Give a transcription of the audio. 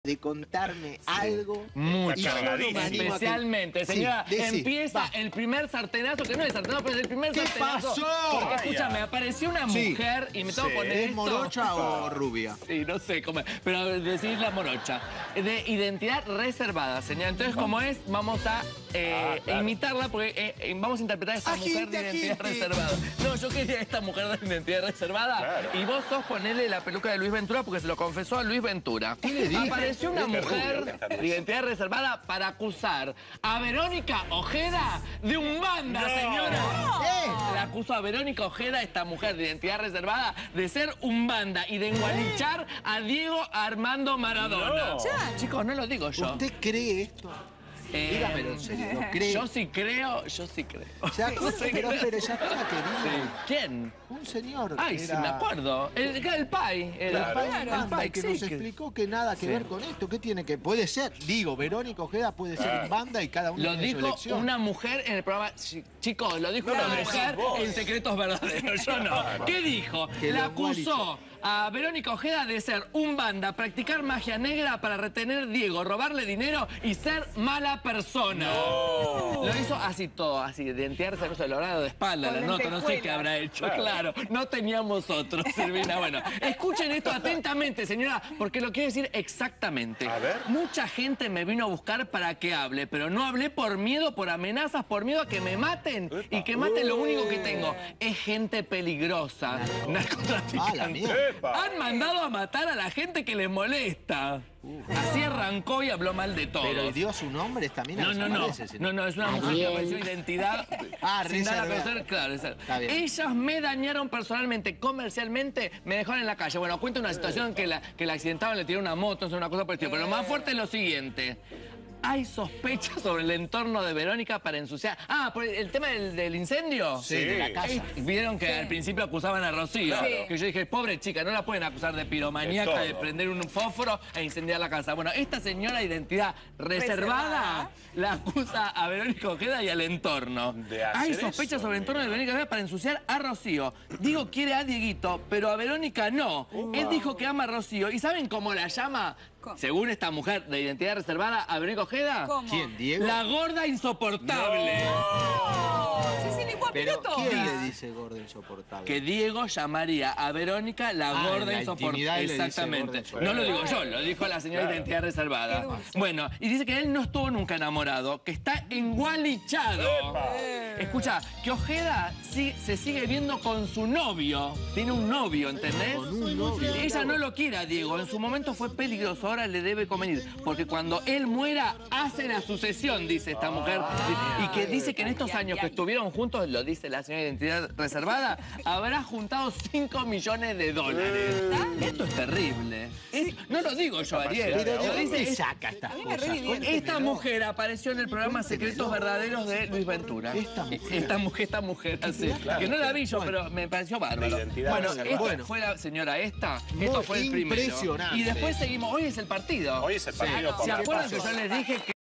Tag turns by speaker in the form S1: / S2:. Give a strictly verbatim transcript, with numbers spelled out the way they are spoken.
S1: de contarme sí. algo.
S2: Mucho.
S3: Especialmente, señora,
S1: sí, de,
S3: empieza
S1: va.
S3: el primer sartenazo, que no es sartenazo, pero es el primer
S1: ¿Qué
S3: sartenazo.
S1: pasó?
S3: Porque,
S1: Vaya.
S3: escúchame, apareció una
S1: sí.
S3: mujer y me tengo que
S1: sí.
S3: poner
S1: ¿Es
S3: esto.
S1: morocha o rubia?
S3: Sí, no sé cómo es, pero decir la morocha. De identidad reservada, señora. Entonces, como es, vamos a eh, ah, claro. imitarla, porque eh, eh, vamos a interpretar a esta agite, mujer de identidad agite. reservada. No, yo quería esta mujer de identidad reservada. Claro. Y vos sos ponerle la peluca de Luis Ventura, porque se lo confesó a Luis Ventura.
S1: ¿Qué le dije?
S3: Apareció una mujer de identidad reservada para acusar a Verónica Ojeda de un banda, no. señora. No. ¿Eh? La acusó a Verónica Ojeda, esta mujer de identidad reservada, de ser un banda y de engualichar a Diego Armando Maradona. No. Chicos, no lo digo yo.
S1: ¿Usted cree esto? Eh, Dígamelo en serio, ¿lo cree?
S3: Yo sí creo, yo sí creo.
S1: ¿Se acuerda? Pero, pero ya estaba querido.
S3: Sí. ¿Quién?
S1: Un señor.
S3: Ay,
S1: era...
S3: sí, me acuerdo. El, el Pai. El,
S1: claro.
S3: el Pai,
S1: claro.
S3: el Pai
S1: que
S3: sí,
S1: nos
S3: que...
S1: explicó que nada que sí. ver con esto. ¿Qué tiene que...? Puede ser, digo, Verónica Ojeda puede ser en banda y cada uno
S3: lo
S1: tiene
S3: dijo
S1: su elección.
S3: Una mujer en el programa... Chicos, lo dijo no, una mujer no, en Secretos Verdaderos. Yo no. ¿Qué dijo? Que la acusó a Verónica Ojeda de ser un banda, practicar magia negra para retener a Diego, robarle dinero y ser mala persona. No. Lo hizo así todo, así, de identidad reservada, logrado de espalda, la nota, no sé qué habrá hecho, claro. claro. No teníamos otros, Silvina. Bueno, escuchen esto atentamente, señora, porque lo quiero decir exactamente.
S2: A ver.
S3: Mucha gente me vino a buscar para que hable, pero no hablé por miedo, por amenazas, por miedo a que me maten. Epa. Y que maten lo único que tengo. Es gente peligrosa, narcotraficante. Ah, han mandado a matar a la gente que les molesta. Uh. Así arrancó y habló mal de todos.
S1: Pero dio su nombre también.
S3: No, no, no. No, no, es una mujer que apareció identidad
S1: ah,
S3: sin nada a conocer. Claro, ellas me dañaron personalmente, comercialmente, me dejaron en la calle. Bueno, cuenta una situación que la, que la accidentaban, le tiró una moto, es una cosa por el estilo. Pero lo más fuerte es lo siguiente. Hay sospechas sobre el entorno de Verónica para ensuciar. Ah, ¿por el tema del, del incendio?
S1: Sí, de la casa.
S3: Vieron que sí. al principio acusaban a Rocío.
S2: Claro.
S3: Que yo dije, pobre chica, no la pueden acusar de piromaníaca, de, de prender un fósforo e incendiar la casa. Bueno, esta señora de identidad reservada, reservada la acusa a Verónica Ojeda y al entorno. Hay sospechas eso, sobre el entorno de Verónica Ojeda para ensuciar a Rocío. Diego quiere a Dieguito, pero a Verónica no. Uh, Él wow. dijo que ama a Rocío. ¿Y saben cómo la llama? ¿Cómo? Según esta mujer de identidad reservada, a Verónica Ojeda.
S1: ¿Cómo? ¿Quién, Diego?
S3: La gorda insoportable.
S1: No.
S4: Sí, sí, ni
S1: Pero ¿quién le dice gorda insoportable?
S3: Que Diego llamaría a Verónica la
S1: ah,
S3: gorda
S1: la
S3: insoportable. Exactamente. No lo digo yo, lo dijo la señora de claro. identidad reservada. Bueno, y dice que él no estuvo nunca enamorado, que está engualichado. Escucha, que Ojeda sí, se sigue viendo con su novio. Tiene un novio, ¿entendés?
S1: Con un novio.
S3: Ella no lo quiere a Diego. En su momento fue peligroso, ahora le debe convenir. Porque cuando él muera, hace la sucesión, dice esta mujer. Y que dice que en estos años que estuvieron juntos, lo dice la señora de identidad reservada, habrá juntado cinco millones de dólares. Esto es terrible. Esto, no lo digo yo, Ariel.
S1: Pero
S3: lo dice
S1: ¿dónde saca estas cosas?
S3: Esta mujer apareció en el programa Secretos Verdaderos de Luis Ventura.
S1: Esta mujer.
S3: Esta mujer, esta mujer, así. Claro, que no la vi yo, bueno, pero me pareció bárbaro. Bueno, esta bueno. fue la señora esta. Esto fue el primero.
S1: Impresionante.
S3: Y después seguimos. Hoy es el partido.
S2: Hoy es el partido.
S3: ¿Se acuerdan que yo les dije que